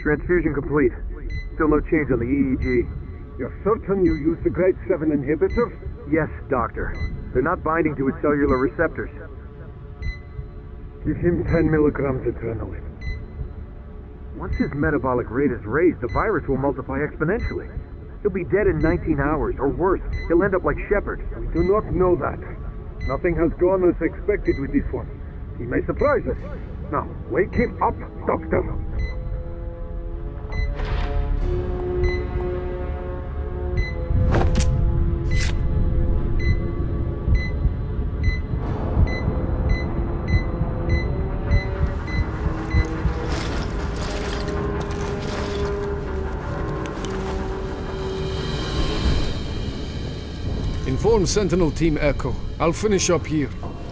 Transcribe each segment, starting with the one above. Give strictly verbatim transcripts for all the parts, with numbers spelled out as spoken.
Transfusion complete. Still no change on the E E G. You're certain you used the grade seven inhibitor? Yes, Doctor. They're not binding to his cellular receptors. Give him ten milligrams adrenaline. Once his metabolic rate is raised, the virus will multiply exponentially. He'll be dead in nineteen hours, or worse. He'll end up like Shepard. We do not know that. Nothing has gone as expected with this one. He may surprise us. Now, wake him up, Doctor. Inform Sentinel Team Echo. I'll finish up here.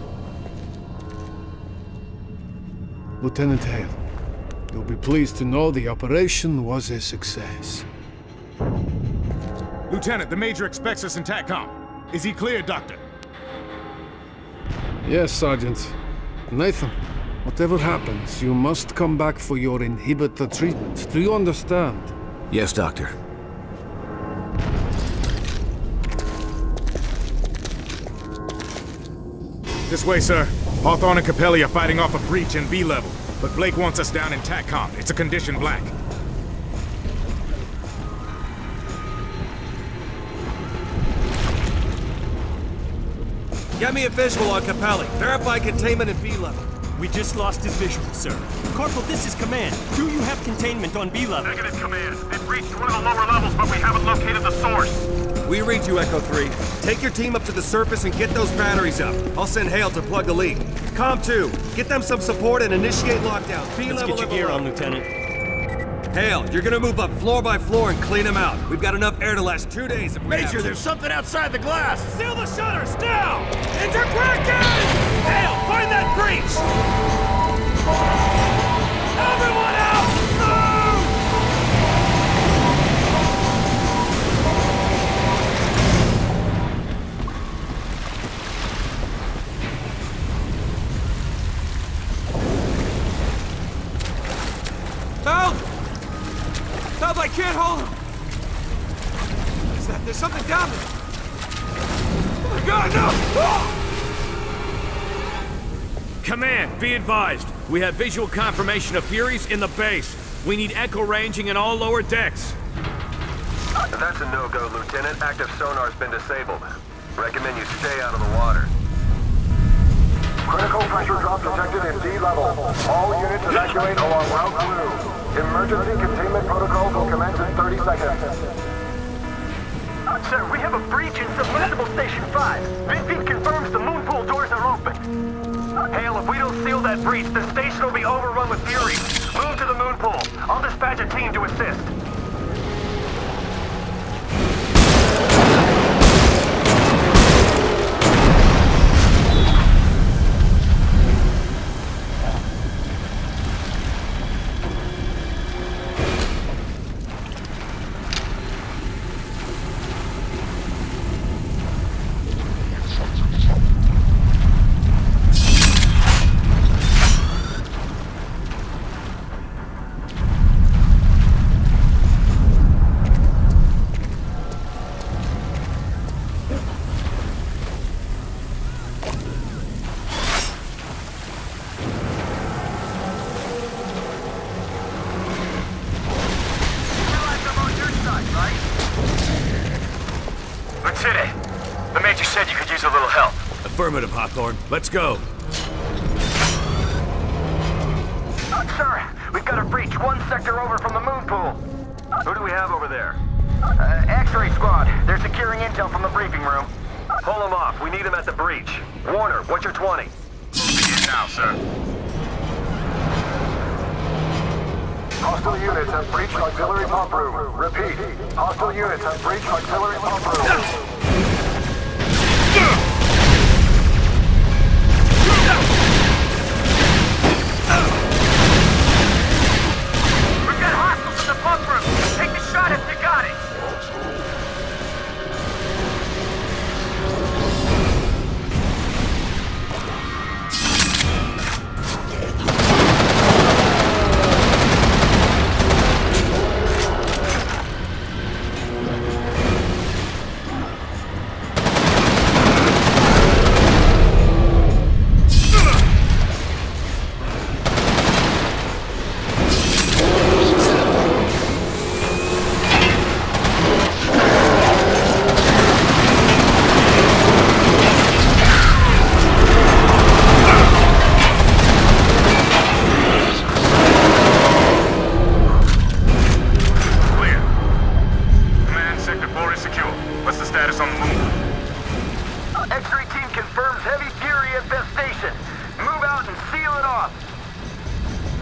Lieutenant Hale, you'll be pleased to know the operation was a success. Lieutenant, the Major expects us in TACCOM. Is he clear, Doctor? Yes, Sergeant. Nathan, whatever happens, you must come back for your inhibitor treatment. Do you understand? Yes, Doctor. This way, sir. Hawthorne and Capelli are fighting off a breach in B level, but Blake wants us down in TACCOM. It's a condition black. Get me a visual on Capelli. Verify containment in B level. We just lost his visual, sir. Corporal, this is Command. Do you have containment on B level? Negative, Command. They've breached one of the lower levels, but we haven't located the source. We read you, Echo three. Take your team up to the surface and get those batteries up. I'll send Hale to plug the leak. Com two, get them some support and initiate lockdown. B Let's level get your gear on, Lieutenant. Hale, you're gonna move up floor by floor and clean them out. We've got enough air to last two days if we Major, have to. there's something outside the glass! Seal the shutters, now! It's a Kraken! Hale, find that breach! Everyone out! Move! Help! Help, I can't hold him! Is that, there's something down there! Oh my God, no! Oh! Command, be advised. We have visual confirmation of Furies in the base. We need echo ranging in all lower decks. That's a no-go, Lieutenant. Active sonar's been disabled. Recommend you stay out of the water. Critical pressure drop detected in D level. All units evacuate along Route Blue. Emergency containment protocols will commence in thirty seconds. Uh, sir, we have a breach in Submersible Station five. Vinfield confirms the moon pool doors are open. Hale, if we don't seal that breach, the station will be overrun with Furies. Move to the moon pool. I'll dispatch a team to assist. The Major said you could use a little help. Affirmative, Hawthorne. Let's go. Uh, sir, we've got a breach one sector over from the moon pool. Who do we have over there? Uh, X-ray squad. They're securing intel from the briefing room. Pull them off. We need them at the breach. Warner, what's your twenty? Begin now, sir. Hostile units have breached auxiliary pump room. Repeat. Hostile units have breached auxiliary pump room. We've got hostiles in the pump room. Take the shot if you got it.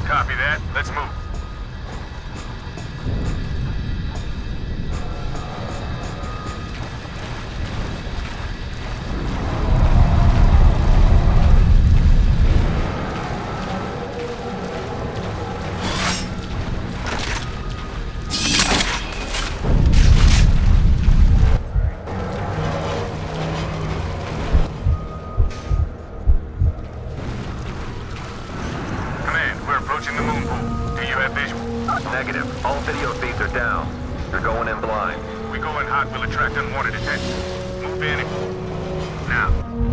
Copy that. Let's move. Approaching the moon pool. Do you have visual? Negative. All video feeds are down. You're going in blind. We go in hot, we'll attract unwanted attention. Move in it. Now.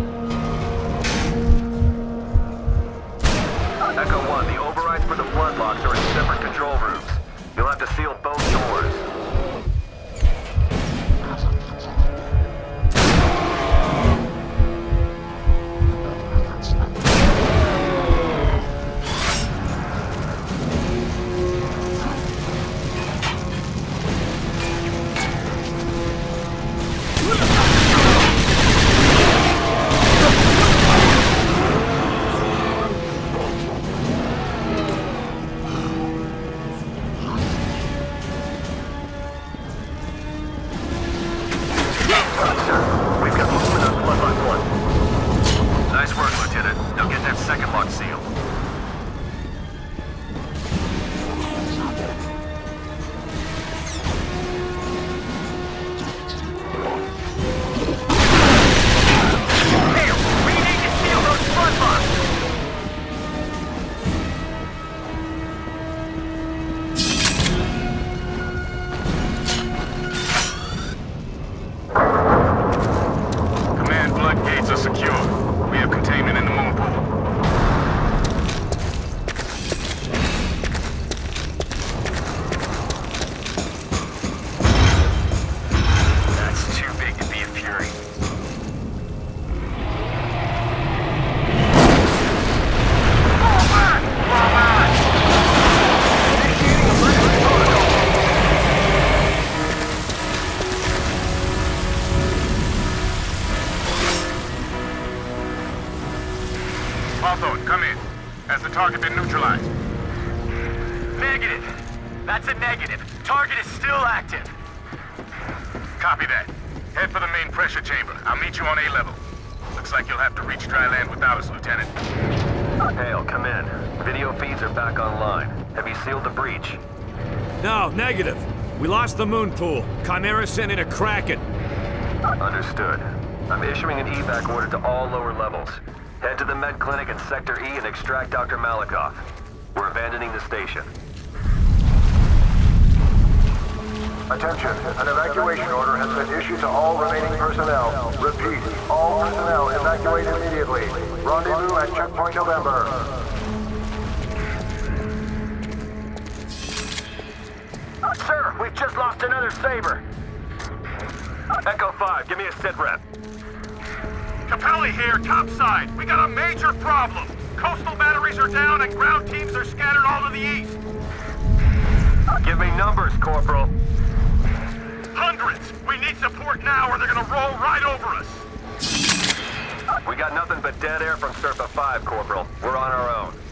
Echo one, the overrides for the flood locks are in separate control rooms. You'll have to seal both doors. Hawthorne, come in. Has the target been neutralized? Negative. That's a negative. Target is still active. Copy that. Head for the main pressure chamber. I'll meet you on A level. Looks like you'll have to reach dry land without us, Lieutenant. Hale, come in. Video feeds are back online. Have you sealed the breach? No, negative. We lost the moon pool. Chimera sent in a Kraken. Understood. I'm issuing an evac order to all lower levels. Head to the med clinic in Sector E and extract Doctor Malikoff. We're abandoning the station. Attention, an evacuation order has been issued to all remaining personnel. Repeat, all personnel evacuate immediately. Rendezvous at Checkpoint November. Sir, we've just lost another Saber. Echo five, give me a sit rep. Capelli here, topside. We got a major problem. Coastal batteries are down and ground teams are scattered all to the east. Give me numbers, Corporal. Hundreds. We need support now or they're gonna roll right over us. We got nothing but dead air from Surfa five, Corporal. We're on our own.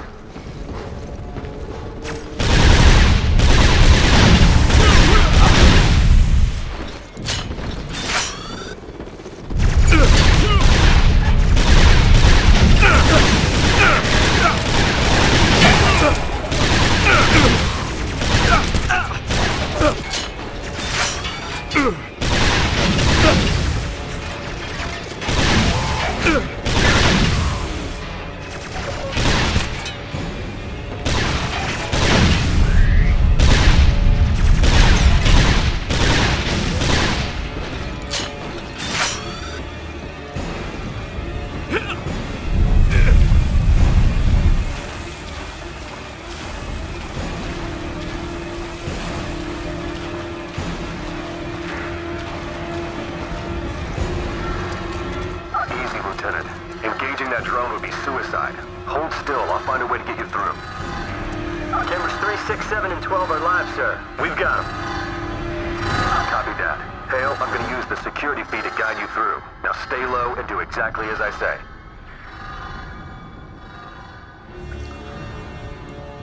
Engaging that drone would be suicide. Hold still, I'll find a way to get you through. Cameras three, six, seven, and twelve are live, sir. We've got them. Copy that. Hale, I'm gonna use the security feed to guide you through. Now stay low and do exactly as I say.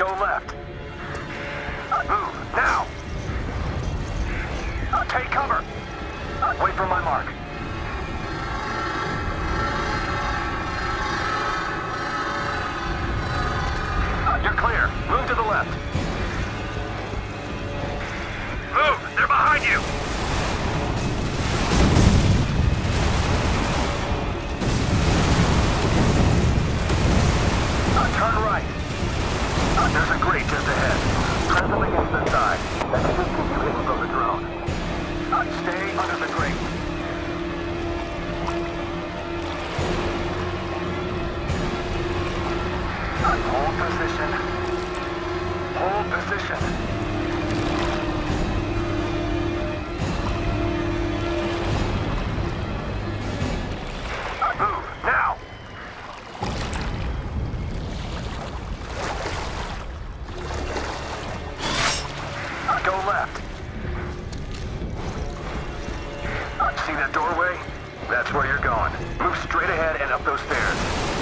Go left. Move, now! Take cover! Wait for my mark. You're clear. Move to the left. Move! They're behind you! Turn right. There's a grate just ahead. Press them against the side. That should keep you hidden from the drone. Stay under the grate. Hold position. Hold position. Move, now! Go left. See that doorway? That's where you're going. Move straight ahead and up those stairs.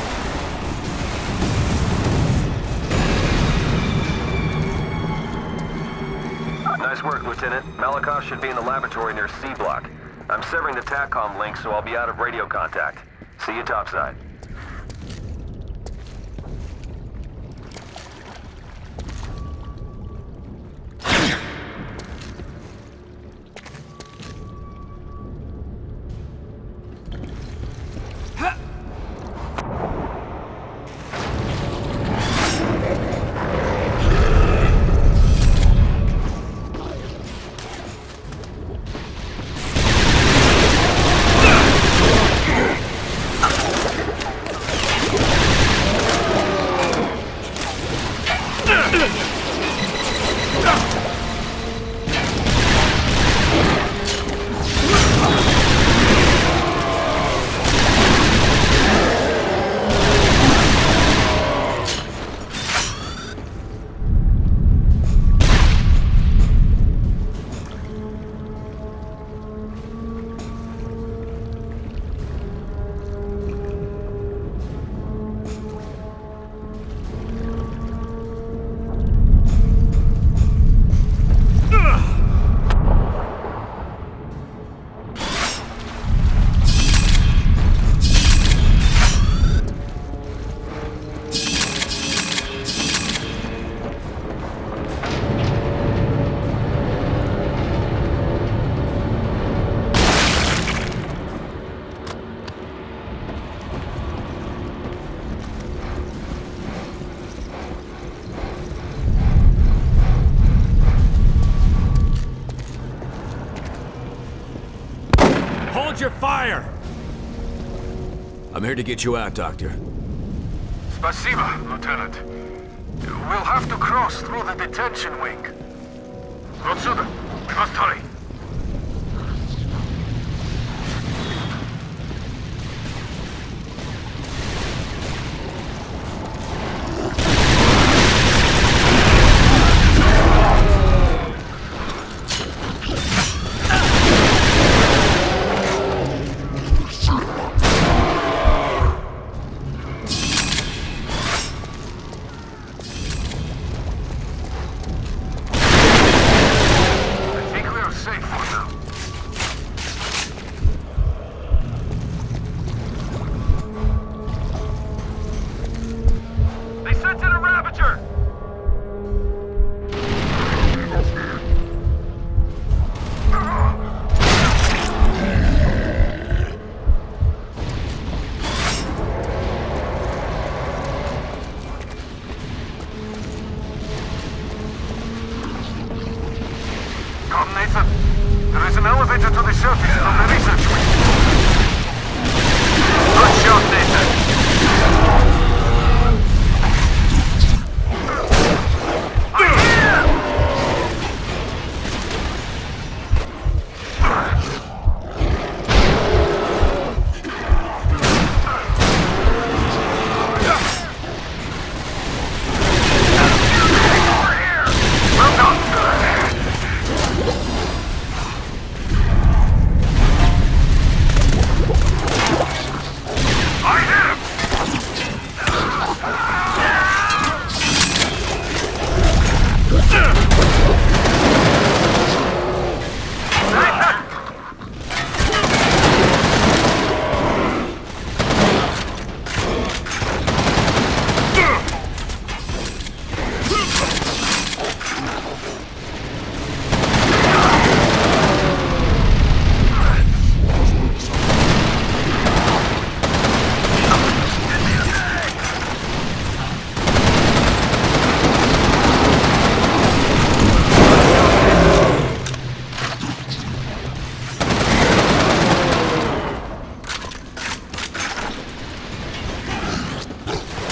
Nice work, Lieutenant. Malakoff should be in the laboratory near C Block. I'm severing the TACCOM link, so I'll be out of radio contact. See you topside. Your fire! I'm here to get you out, Doctor. Spasiba, Lieutenant. We'll have to cross through the detention wing. Rotsuda, we must hurry. elevator to the surface from the research wing. Good shot, Nathan.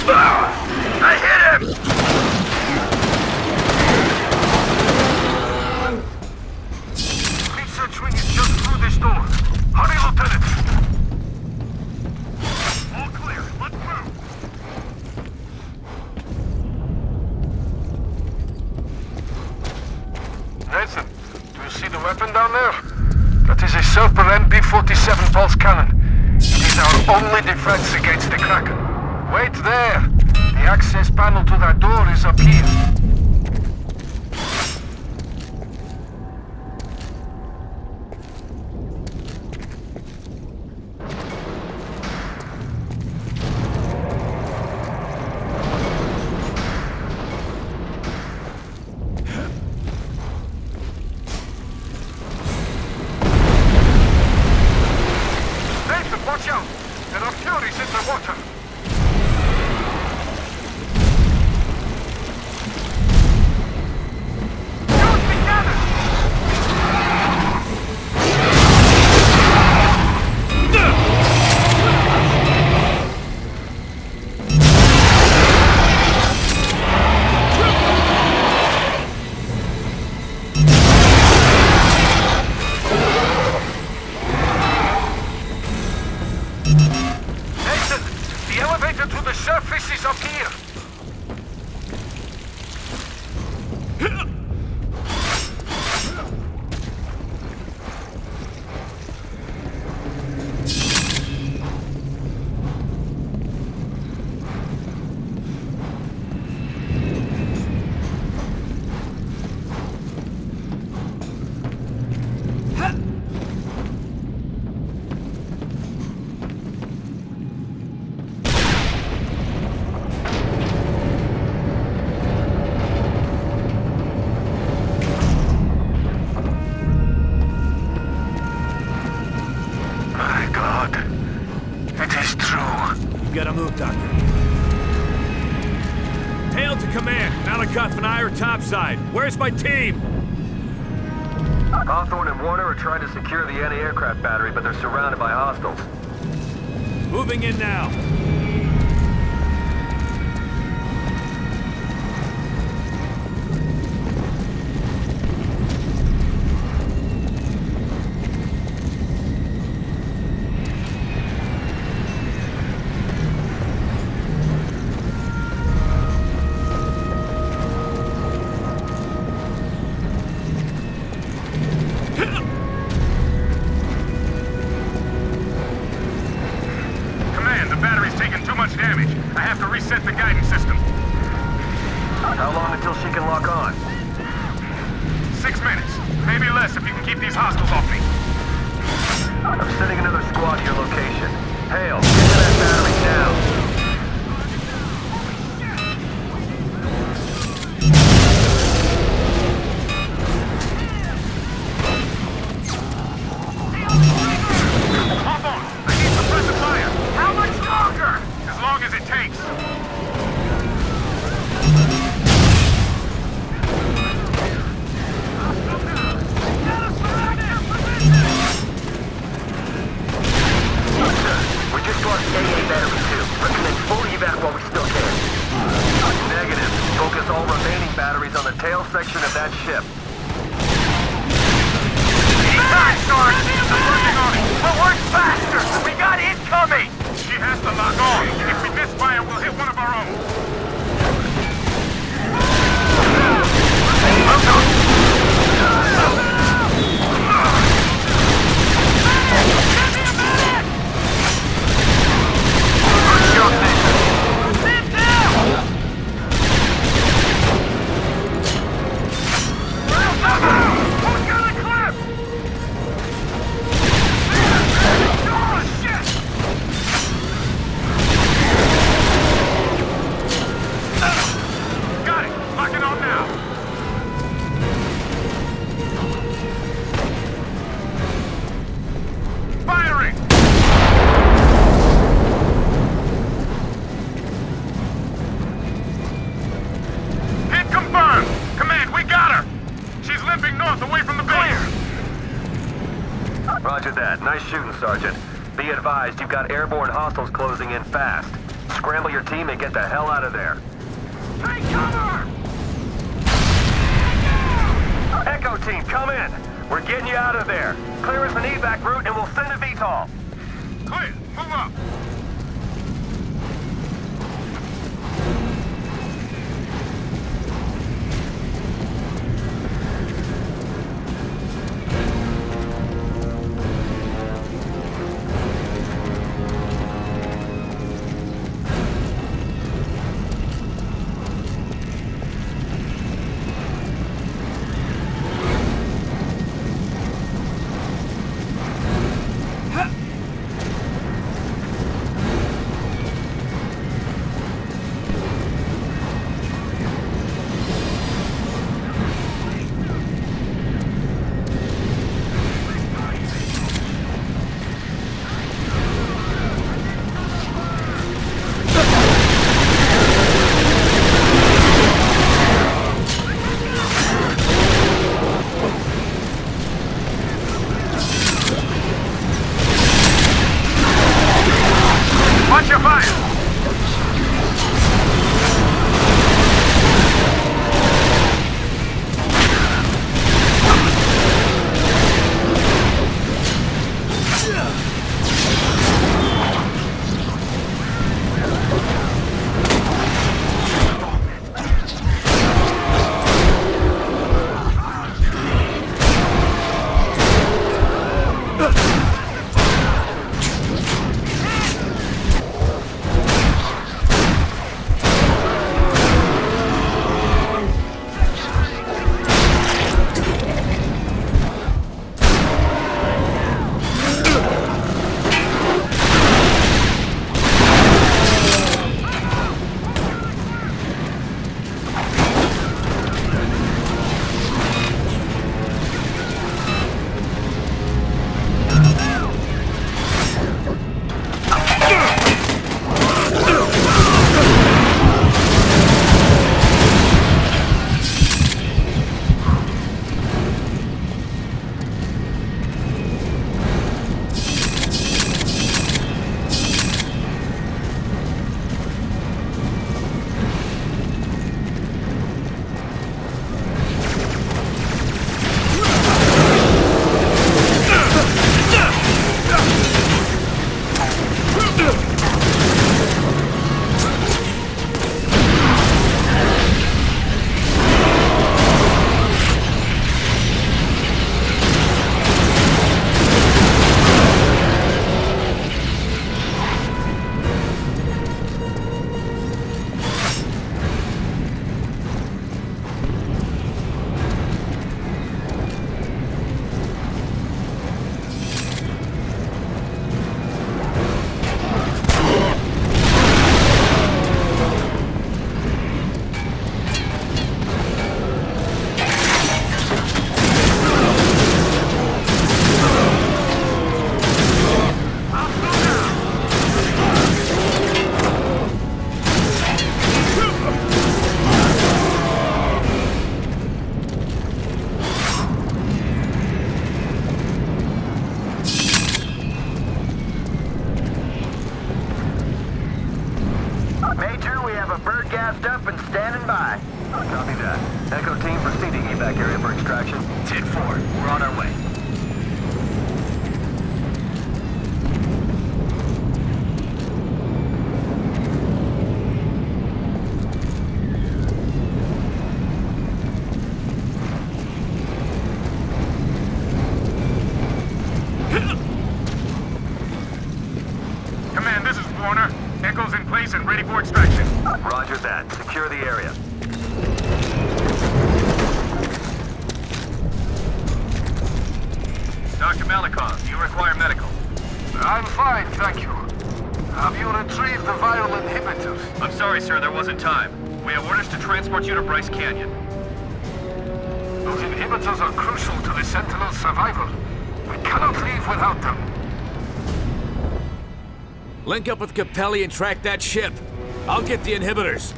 I hit him! Fleet search wing is just through this door. Hurry, Lieutenant! All clear. Let's move! Nathan, do you see the weapon down there? That is a Serper M P forty-seven pulse cannon. It is our only defense against the Kraken. Wait there! The access panel to that door is up here. Nathan, watch out! There are Furies in the water! Gotta move, Doctor. Hail to command. Malakoff and I are topside. Where's my team? Hawthorne and Warner are trying to secure the anti-aircraft battery, but they're surrounded by hostiles. Moving in now. Damage. I have to reset the guidance system. How long until she can lock on? Six minutes. Maybe less if you can keep these hostiles off me. I'm sending another squad to your location. Hale, get to that battery now. Section of that ship. Time, Sarge! I'm working on it! We'll work faster! We got incoming! She has to lock on. If we misfire, we'll hit one of our own. Sit down! Who's got a clip? Oh, shit! Got it! Lock it on now! Firing! Hit confirmed! Command, we got her! She's limping north, away from the base! Roger that. Nice shooting, Sergeant. Be advised, you've got airborne hostiles closing in fast. Scramble your team and get the hell out of there. Take cover! Echo team, come in. We're getting you out of there. Clear us an evac route and we'll send a V TOL. Clear. Move up. Watch your fire! Roger that. Secure the area. Doctor Malikov, do you require medical? I'm fine, thank you. Have you retrieved the viral inhibitors? I'm sorry, sir, there wasn't time. We have orders to transport you to Bryce Canyon. Those inhibitors are crucial to the Sentinel's survival. We cannot leave without them. Link up with Capelli and track that ship. I'll get the inhibitors.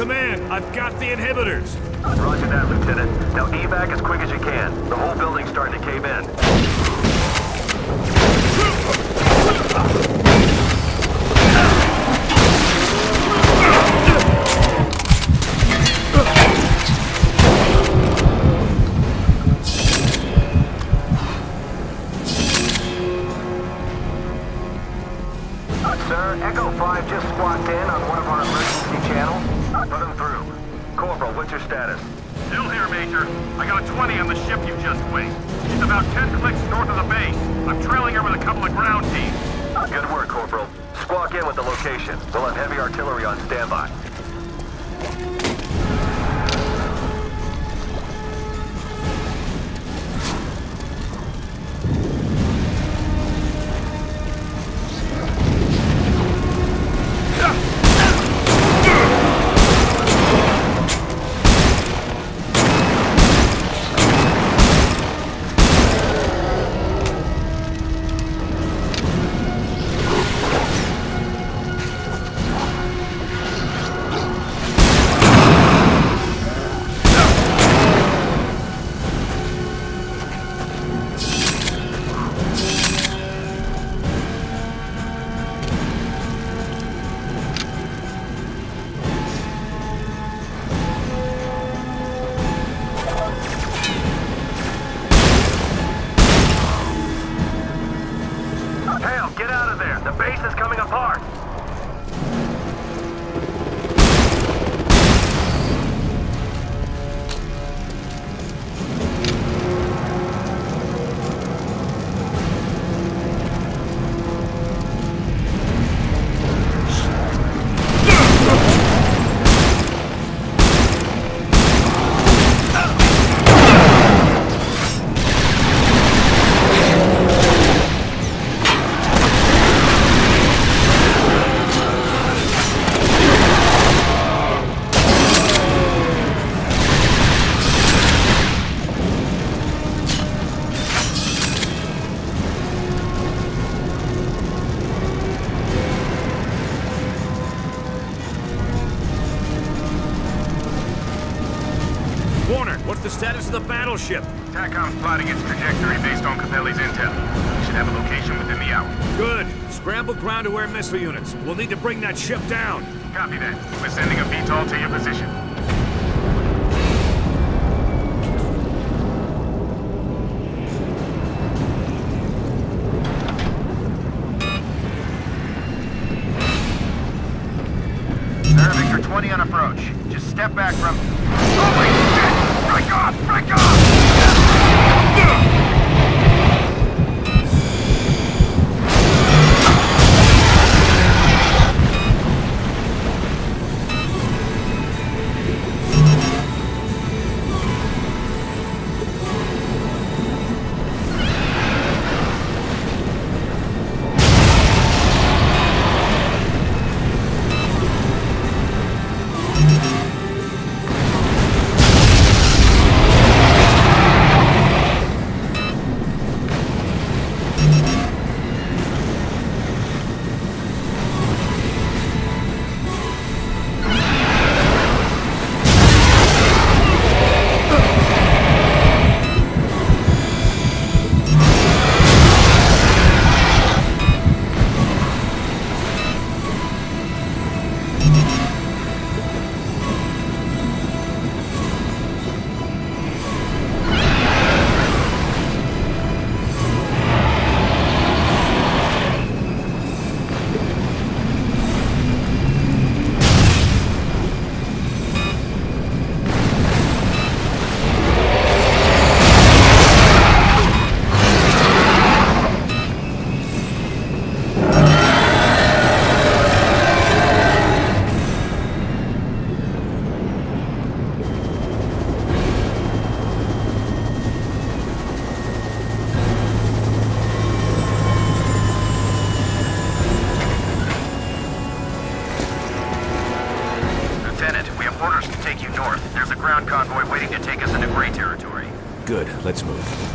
command. I've got the inhibitors. Roger that, Lieutenant. Now evac as quick as you can. The whole building's starting to cave in. Sir, Echo five just squawked in on one of our emergency channels. Put him through. Corporal, what's your status? Still here, Major. I got a twenty on the ship you just winged. She's about ten clicks north of the base. I'm trailing her with a couple of ground teams. Good work, Corporal. Squawk in with the location. We'll have heavy artillery on standby. Get out of there! The base is coming apart! Warner, what's the status of the battleship? TACOM's plotting its trajectory based on Capelli's intel. We should have a location within the hour. Good. Scramble ground-to-air missile units. We'll need to bring that ship down. Copy that. We're sending a V TOL to your position. Sir, Victor twenty on approach. Just step back from... Holy shit! Break off! Break off! Orders to take you north. There's a ground convoy waiting to take us into Grey territory. Good. Let's move.